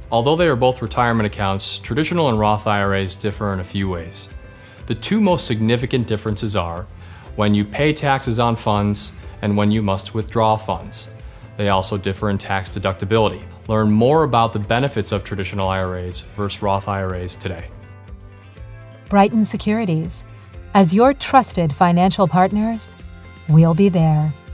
Although they are both retirement accounts, traditional and Roth IRAs differ in a few ways. The two most significant differences are when you pay taxes on funds and when you must withdraw funds. They also differ in tax deductibility. Learn more about the benefits of traditional IRAs versus Roth IRAs today. Brighton Securities. As your trusted financial partners, we'll be there.